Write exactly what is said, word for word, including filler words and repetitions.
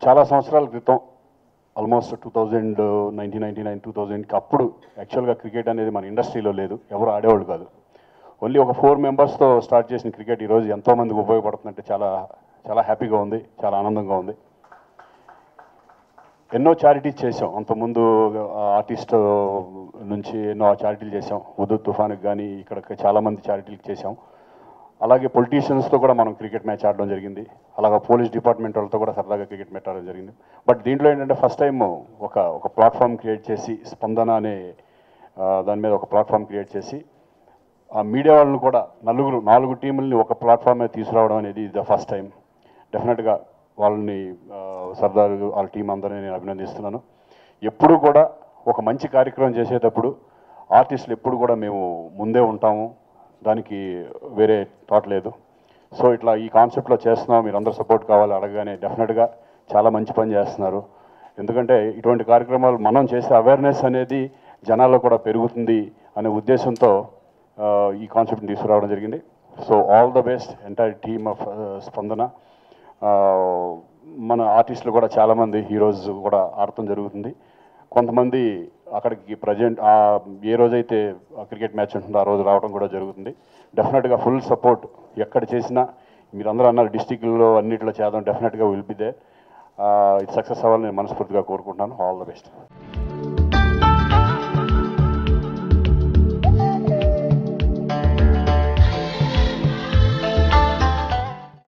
చాలా సంవత్సరాల క్రితం almost two thousand nineteen ninety nine two థౌజండ్కి అప్పుడు యాక్చువల్గా క్రికెట్ అనేది మన ఇండస్ట్రీలో లేదు, ఎవరు ఆడేవాళ్ళు కాదు. ఓన్లీ ఒక ఫోర్ మెంబర్స్తో స్టార్ట్ చేసిన క్రికెట్ ఈరోజు ఎంతోమందికి ఉపయోగపడుతుందంటే చాలా చాలా హ్యాపీగా ఉంది, చాలా ఆనందంగా ఉంది. ఎన్నో చారిటీస్ చేసాం అంతకుముందు, ఆర్టిస్ట్ నుంచి ఎన్నో చారిటీలు చేసాం. ఉదు తుఫాన్కి కానీ ఇక్కడ చాలామంది చారిటీలకు చేసాం. అలాగే పొలిటీషియన్స్తో కూడా మనం క్రికెట్ మ్యాచ్ ఆడడం జరిగింది. అలాగే పోలీస్ డిపార్ట్మెంట్ వాళ్ళతో కూడా సరదాగా క్రికెట్ మ్యాచ్ ఆడడం జరిగింది. బట్ దీంట్లో ఏంటంటే ఫస్ట్ టైం ఒక ఒక ప్లాట్ఫామ్ క్రియేట్ చేసి, స్పందన అనే దాని మీద ఒక ప్లాట్ఫామ్ క్రియేట్ చేసి ఆ మీడియా వాళ్ళని కూడా నలుగురు నాలుగు టీముల్ని ఒక ప్లాట్ఫామ్ మీద తీసుకురావడం అనేది ద ఫస్ట్ టైం. డెఫినెట్గా వాళ్ళని సర్దార్ వాళ్ళ టీం అందరినీ నేను అభినందిస్తున్నాను. ఎప్పుడు కూడా ఒక మంచి కార్యక్రమం చేసేటప్పుడు ఆర్టిస్టులు ఎప్పుడు కూడా మేము ముందే ఉంటాము, దానికి వేరే థాట్ లేదు. సో ఇట్లా ఈ కాన్సెప్ట్లో చేస్తున్నాం, మీరు అందరూ సపోర్ట్ కావాలి అడగగానే డెఫినెట్గా చాలా మంచి పని చేస్తున్నారు. ఎందుకంటే ఇటువంటి కార్యక్రమాలు మనం చేసే అవేర్నెస్ అనేది జనాల్లో కూడా పెరుగుతుంది అనే ఉద్దేశంతో ఈ కాన్సెప్ట్ని తీసుకురావడం జరిగింది. So all the best entire team of Spandana. మన ఆర్టిస్టులు కూడా చాలామంది హీరోస్ కూడా ఆడటం జరుగుతుంది. కొంతమంది అక్కడికి ప్రజెంట్ ఏ రోజైతే క్రికెట్ మ్యాచ్ ఉంటుందో ఆ రోజు రావడం కూడా జరుగుతుంది. డెఫినెట్గా ఫుల్ సపోర్ట్ ఎక్కడ చేసినా, మీరు అందరూ అన్నారు డిస్టిక్లో అన్నింటిలో చేద్దాం, డెఫినెట్గా విల్ బి దే. ఇది సక్సెస్ అవ్వాలని నేను మనస్ఫూర్తిగా కోరుకుంటున్నాను. All the best.